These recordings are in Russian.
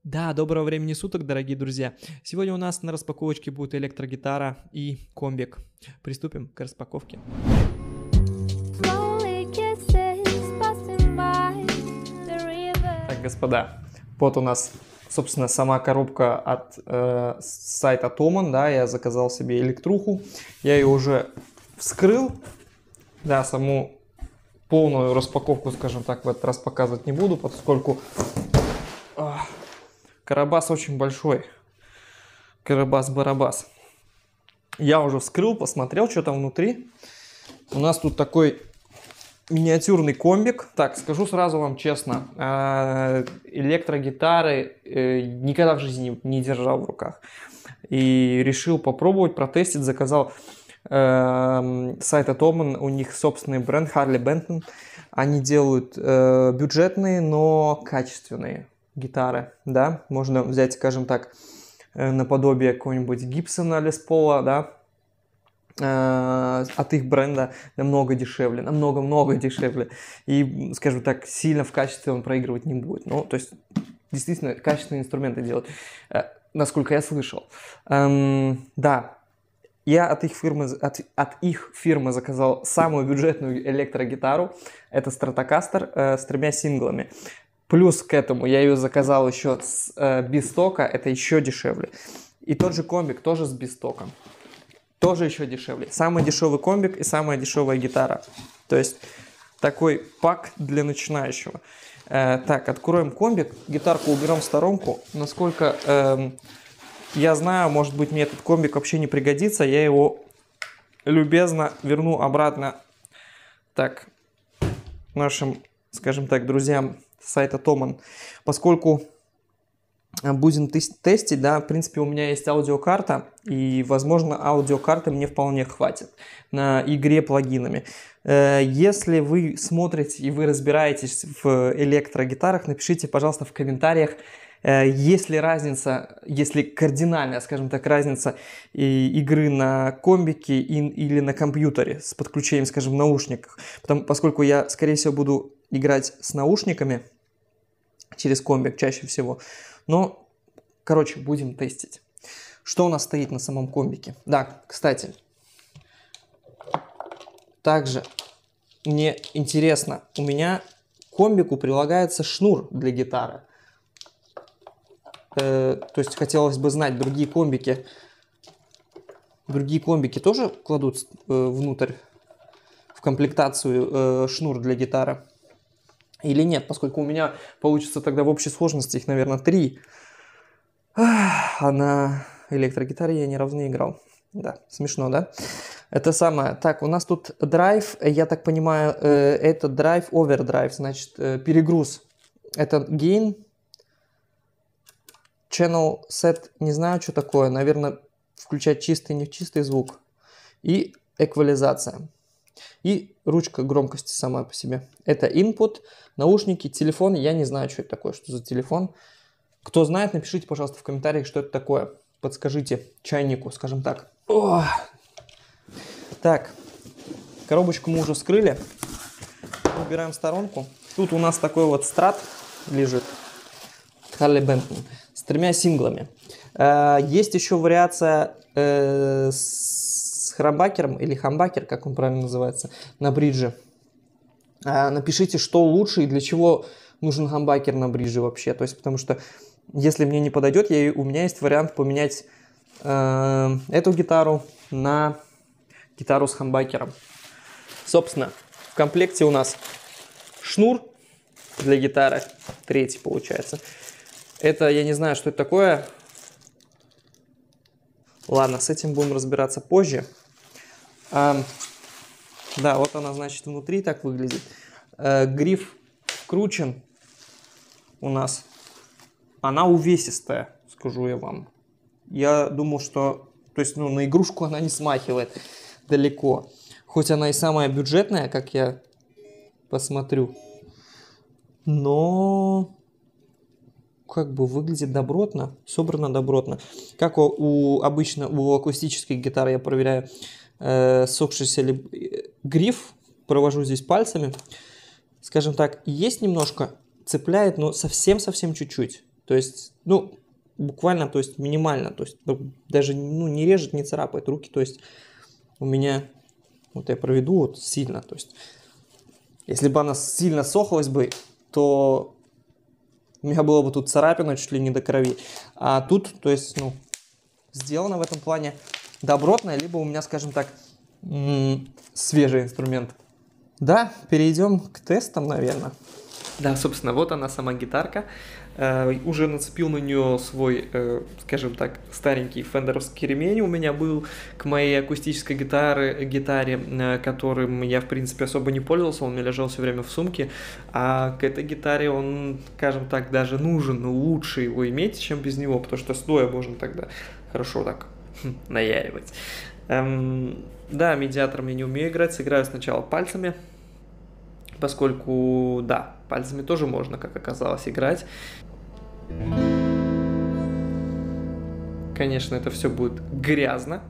Да, доброго времени суток, дорогие друзья. Сегодня у нас на распаковочке будет электрогитара и комбик. Приступим к распаковке. Так, господа, вот у нас, собственно, сама коробка от сайта Thomann, да, я заказал себе электруху. Я ее уже вскрыл, да, саму полную распаковку, скажем так, в этот раз показывать не буду, поскольку карабас очень большой. Карабас-барабас. Я уже вскрыл, посмотрел, что там внутри. У нас тут такой миниатюрный комбик. Так, скажу сразу вам честно, электрогитары никогда в жизни не держал в руках. И решил попробовать, протестить, заказал сайта Thomann, у них собственный бренд Harley Benton. Они делают бюджетные, но качественные гитары, да, можно взять, скажем так, наподобие какого-нибудь Гибсона Лес Пола, да, от их бренда намного дешевле, намного дешевле, и, скажем так, сильно в качестве он проигрывать не будет. Ну, то есть, действительно, качественные инструменты делают, насколько я слышал. Да, я от их фирмы заказал самую бюджетную электрогитару, это Stratocaster с 3 синглами. Плюс к этому я ее заказал еще с бистока, это еще дешевле. И тот же комбик тоже с бистоком, тоже еще дешевле. Самый дешевый комбик и самая дешевая гитара. То есть такой пак для начинающего. Так, откроем комбик, гитарку уберем в сторонку. Насколько я знаю, может быть, мне этот комбик вообще не пригодится, я его любезно верну обратно, так, нашим, скажем так, друзьям сайта Thomann, поскольку будем тестить, да, в принципе, у меня есть аудиокарта, и, возможно, аудиокарты мне вполне хватит на игре плагинами. Если вы смотрите и вы разбираетесь в электрогитарах, напишите, пожалуйста, в комментариях, есть ли разница, если кардинальная, скажем так, разница игры на комбике или на компьютере с подключением, скажем, наушников, поскольку я, скорее всего, буду играть с наушниками через комбик чаще всего. Но, короче, будем тестить. Что у нас стоит на самом комбике? Да, кстати, также мне интересно, у меня к комбику прилагается шнур для гитары. То есть хотелось бы знать, другие комбики тоже кладут внутрь в комплектацию шнур для гитары или нет, поскольку у меня получится тогда в общей сложности их, наверное, 3. А на электрогитаре я ни разу не играл. Да, смешно, да? Это самое. Так, у нас тут драйв, я так понимаю, это драйв, овердрайв, значит, перегруз. Это гейн, channel set, не знаю, что такое, наверное, включать чистый, не чистый звук. И эквализация. И ручка громкости сама по себе. Это input, наушники, телефон. Я не знаю, что это такое, что за телефон. Кто знает, напишите, пожалуйста, в комментариях, что это такое. Подскажите чайнику, скажем так. О! Так, коробочку мы уже вскрыли. Убираем в сторонку. Тут у нас такой вот страт лежит. Harley Benton. С 3 синглами. Есть еще вариация с хромбакером или хамбакер, как он правильно называется, на бридже. Напишите, что лучше и для чего нужен хамбакер на бридже вообще. То есть, потому что если мне не подойдет, у меня есть вариант поменять эту гитару на гитару с хамбакером. Собственно, в комплекте у нас шнур для гитары, 3 получается. Это, я не знаю, что это такое. Ладно, с этим будем разбираться позже. Да, вот она, значит, внутри так выглядит. Гриф вкручен у нас. Она увесистая, скажу я вам. Я думал, что... То есть, ну, на игрушку она не смахивает далеко. Хоть она и самая бюджетная, как я посмотрю. Но... как бы выглядит добротно, собрано добротно. Как обычно у акустических гитар я проверяю сохшийся гриф, провожу здесь пальцами. Скажем так, есть немножко, цепляет, но совсем чуть-чуть. То То есть, ну, буквально, то есть минимально, то есть даже ну, не режет, не царапает руки, то есть у меня, вот я проведу вот сильно, то есть если бы она сильно сохлась бы, то у меня было бы тут царапина чуть ли не до крови, а тут, то есть, ну, сделано в этом плане добротное, либо у меня, скажем так, свежий инструмент. Да, перейдем к тестам, наверное. Да, собственно, вот она сама гитарка. Уже нацепил на нее свой, скажем так, старенький фендеровский ремень у меня был к моей акустической гитаре, которым я, в принципе, особо не пользовался, он у меня лежал все время в сумке, а к этой гитаре он, скажем так, даже нужен, но лучше его иметь, чем без него, потому что стоя можно тогда хорошо так наяривать. Да, медиатором я не умею играть, сыграю сначала пальцами, поскольку, да, пальцами тоже можно, как оказалось, играть. Конечно, это все будет грязно.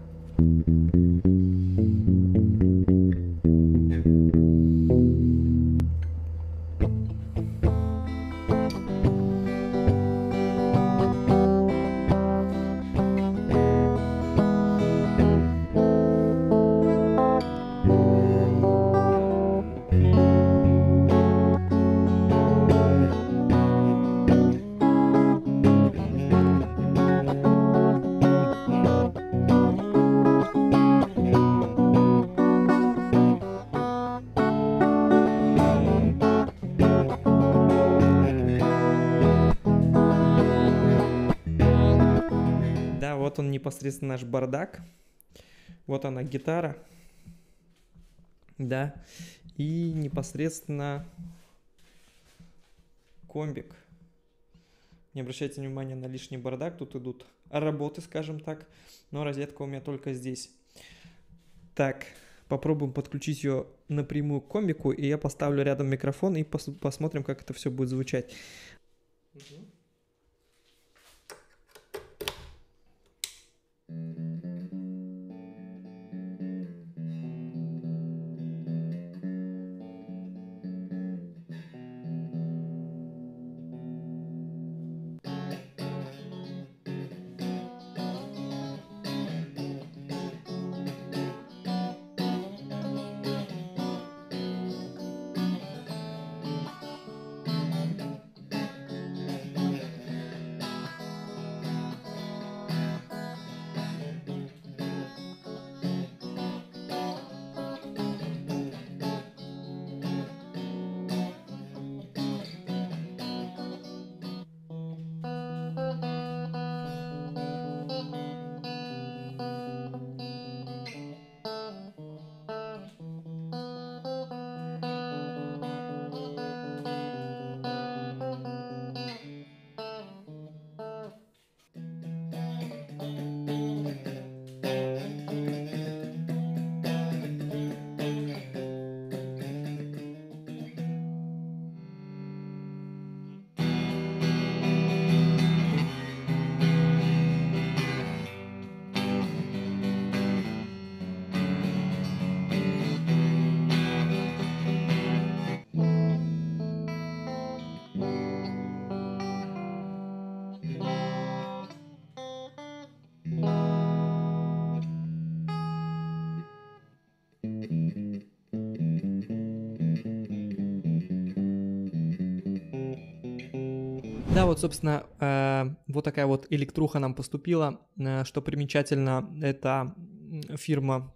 Да, вот он непосредственно наш бардак. Вот она гитара. Да. И непосредственно комбик. Не обращайте внимания на лишний бардак. Тут идут работы, скажем так. Но розетка у меня только здесь. Так, попробуем подключить ее напрямую к комбику. И я поставлю рядом микрофон и посмотрим, как это все будет звучать. Да, вот, собственно, вот такая вот электруха нам поступила. Что примечательно, это фирма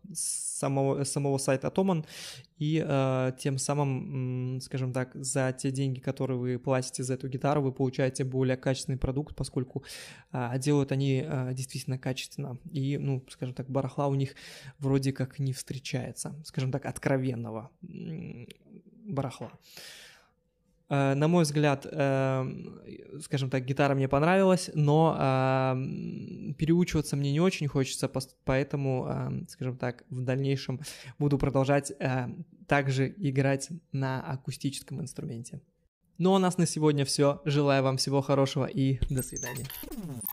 самого сайта Thomann, и тем самым, скажем так, за те деньги, которые вы платите за эту гитару, вы получаете более качественный продукт, поскольку делают они действительно качественно, и, ну, скажем так, барахла у них вроде как не встречается, скажем так, откровенного барахла. На мой взгляд, скажем так, гитара мне понравилась, но переучиваться мне не очень хочется, поэтому, скажем так, в дальнейшем буду продолжать также играть на акустическом инструменте. Ну а у нас на сегодня все. Желаю вам всего хорошего и до свидания.